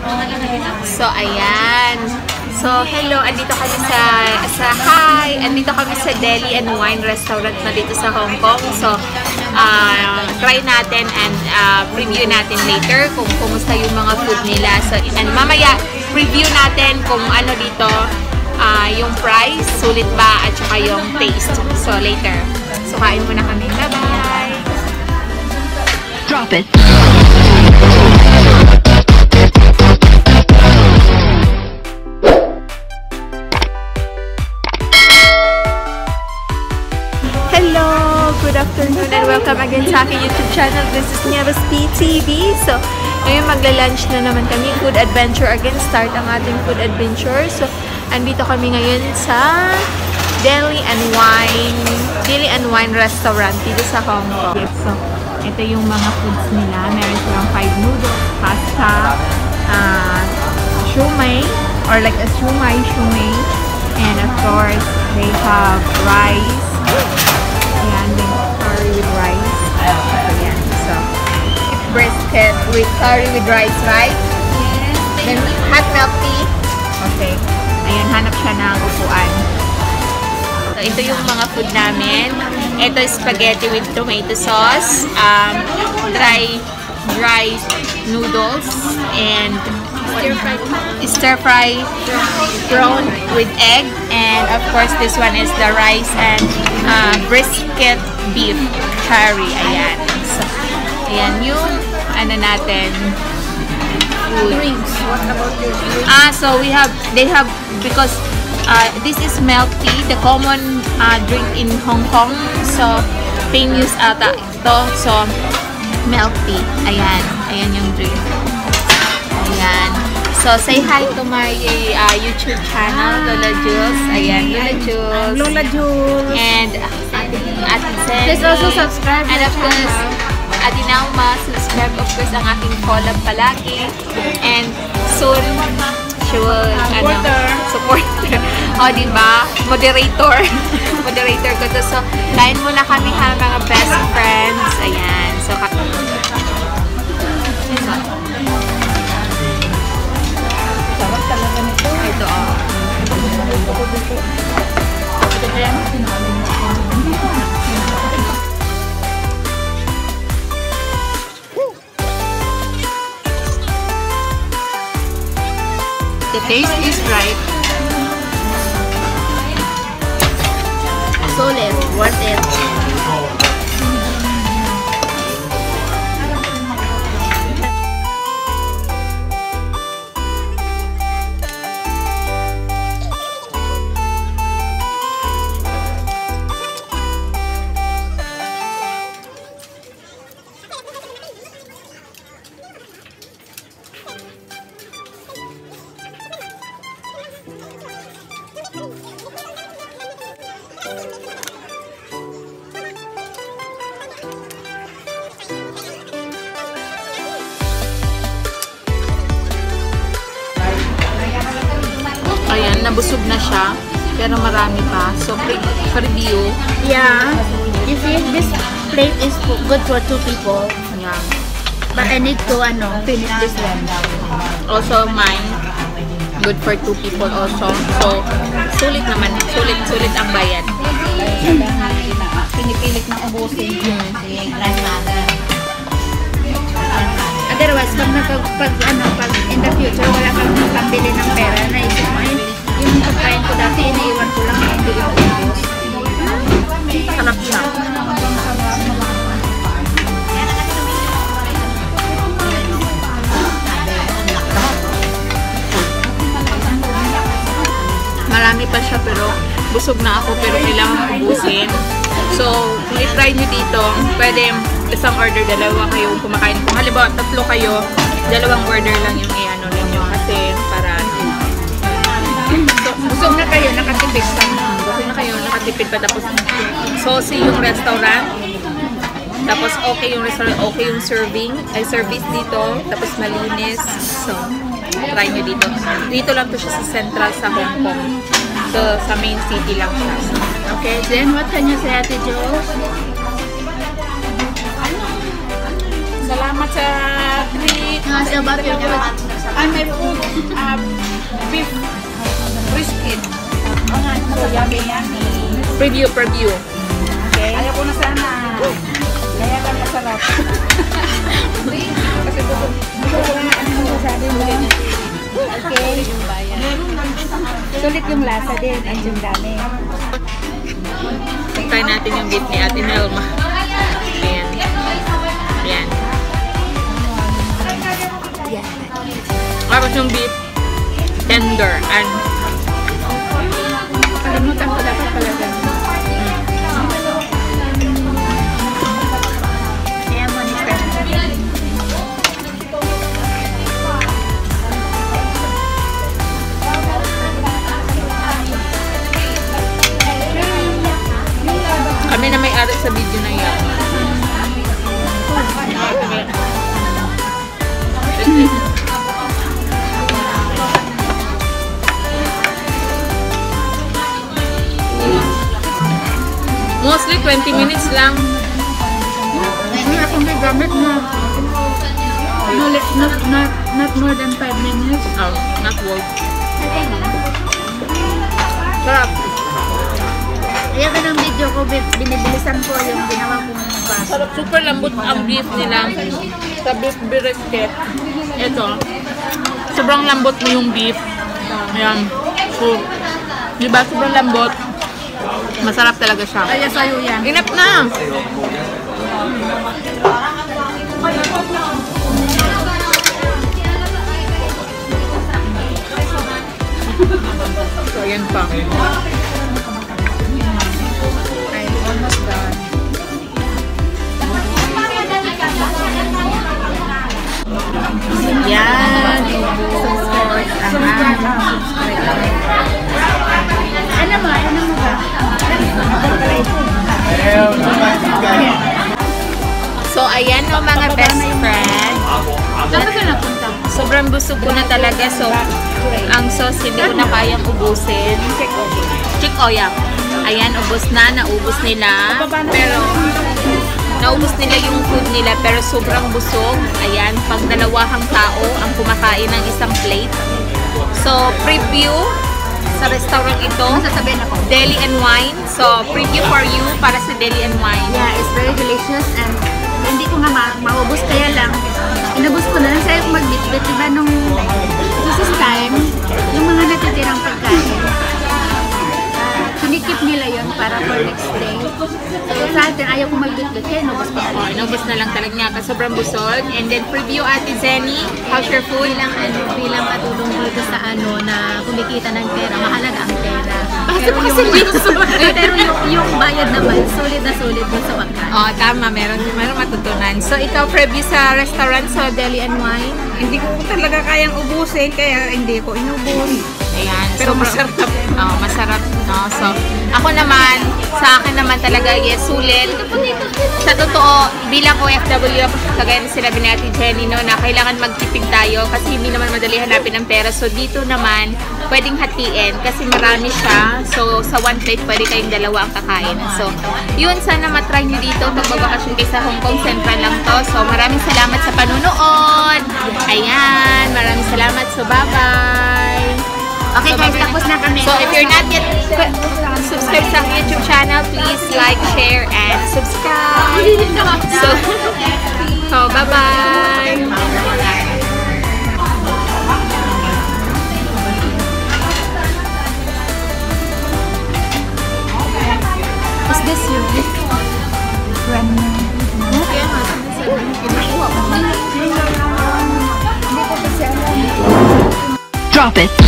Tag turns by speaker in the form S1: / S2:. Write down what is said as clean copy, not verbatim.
S1: So, ayan. So, hello. Andito kami andito kami sa Deli and Wine Restaurant na dito sa Hong Kong. So, try natin and review natin later kung kumusta yung mga food nila. So, and mamaya, review natin kung ano dito, yung price, sulit ba, at saka yung taste. So, later. So, kain muna kami. Bye-bye!
S2: Drop it!
S1: Good afternoon and welcome again sa aking YouTube channel. This is ThieVez TV. So, ngayon magla-lunch na naman kami. Food adventure again. Start ang ating food adventure. So, andito kami ngayon sa Deli and Wine Restaurant dito sa Hong Kong. So, ito yung mga foods nila. Meron silang fried noodles, pasta, shumai, or like a shumai. And of course, they have rice. Ayan, then curry with rice. Ayan, so brisket with curry with rice, right? Yes. Then hot milk tea. Okay. Ayan, hanap siya ng upuan. So, ito yung mga food namin. Ito spaghetti with tomato sauce, dry noodles, and stir-fry prawn with egg, and of course this one is the rice and brisket beef curry. Ayan. So, ayan yung ano natin food. Drinks. What about your drinks? So they have because this is milk tea, the common drink in Hong Kong. So famous ata ito. So milk tea. Ayan. Ayan yung drink. Ayan. So, say hi to my YouTube channel, Lola Jules. Ayan, Lola Jules. And Ate Zen.
S2: Please also subscribe.
S1: And of course, Ate Nauma, subscribe of course ang aking collab palagi. And soon, she will, supporter. O, diba? Moderator. Moderator ko to. So, kain muna kami ha, mga best friends. Ayan. So, sarap talaga nito. Ito the taste is right. Solid, worth it. Ayan, nabusog na siya. Pero marami pa. So, review.
S2: Yeah. You see, this plate is good for 2 people.
S1: Yeah.
S2: But I need to finish this one.
S1: Also, mine. Good for 2 people also. So, sulit naman. Sulit ang bayan.
S2: Pinipilit na ubusin yung grandmother. Otherwise, pag in the future, wala kang pambili ng pera, naisip mo, yung pagkain ko dati, iniiwan ko lang, hindi yung ubus.
S1: Sarap siya. Marami pa siya pero busog na ako pero kailangan ubusin. So, kung i-try nyo dito, pwede isang order, dalawa kayo kumakain. Kung halimbawa, 3 kayo, 2 order lang yung i-ano ninyo kasi para
S2: So, busog na kayo, nakatipid pa.
S1: busog na kayo, nakatipid pa. Tapos, saucy yung restaurant. Tapos, okay yung restaurant, okay yung service dito. Tapos, malinis. So, try nyo dito. Dito lang to siya sa central sa Hong Kong. So, sa main city lang siya.
S2: Okay, then what can you say, Ate Jo?
S1: Salamat sa treat.
S2: About your
S1: naman may food, beef brisket.
S2: So, yummy, yummy.
S1: Preview.
S2: Okay. Ayaw ko na sana. Kaya lang masarap. Kasi gusto ko na ano masasabi mo. Okay. Sulit yung lasa din. Ang yung dami.
S1: Try natin yung beef ni Ate Nelma. Ayan. Ayan. Tapos yung beef, tender. And
S2: kalimutan ko dapat pala ganun. Kaya mo ni
S1: kami na may-ari sa video na yan. Mostly 20 minutes lang.
S2: Hindi akong gagamit na. Not more than 5 minutes.
S1: Oh, not worth. Sarap.
S2: Kaya ka ng video ko, binibilisan ko yung ginawa kong bus.
S1: Sarap. Super lambot ang beef nila. Sa beef brisket. Ito. Sobrang lambot mo yung beef. Ayan. So, diba? Sobrang lambot. Masarap talaga siya.
S2: Kaya sa'yo yan.
S1: Inap na! So, ayan pa.
S2: I'm almost done.
S1: Yan!
S2: Ano mo ba?
S1: So, ayan o mga best friend.
S2: Saan ka napunta?
S1: Sobrang busog ko na talaga. So, ang sauce hindi ko na kayang ubusin. Chick oya. Ayan, ubos na. Naubos nila. Pero, naubos nila yung food nila. Pero sobrang busog. Ayan, pag dalawahang tao ang kumakain ng isang plate. So, preview sa restaurant ito.
S2: Sasabihin ako.
S1: Deli and Wine. So, preview for you para sa Deli and Wine.
S2: Yeah, it's very delicious and hindi ko nga maubos kaya lang. Inubos ko na lang sa'yo kung magbitbit. Diba nung this time, yung mga natitirang pagkain, kinikip nila yon para for next day. So sa atin, ayaw ko magbitbit kaya inubos ko na lang.
S1: Inubos na lang talaga niya kasi sobrang busog. And then preview Ate Zenny. How's your food?
S2: Bilang katulong dito sa na kumikita ng pera, mahalaga ang pera. Pero yung bayad naman, sulit na sulit dun sa pagkain.
S1: Oh, tama. Meron matutunan. So, ikaw preview sa restaurant sa Deli and Wine?
S3: Hindi ko talaga kayang ubusin, kaya hindi ko inubos.
S1: Ayan.
S3: Pero
S1: So,
S3: masarap.
S1: Oh, masarap. No? So, ako naman, sa akin naman talaga, yes, sulit. Sa totoo, bilang OFW, kagaya na sinabi ni Ate Jenny, no, na kailangan magtipid tayo kasi hindi naman madali hanapin ng pera. So, dito naman, pwedeng hatiin kasi marami siya. So, sa one plate, pwede kayong dalawa ang kakain. So, yun, sana matry nyo dito. Magbabakasyon kayo sa Hong Kong Central lang to. So, maraming salamat sa panunood. Ayan, maraming salamat. So, bye-bye.
S2: Okay guys, tapos na kami.
S1: So, if you're not yet subscribed sa YouTube channel, please like, share, and subscribe. So bye-bye.
S2: Is this your
S4: Drop it.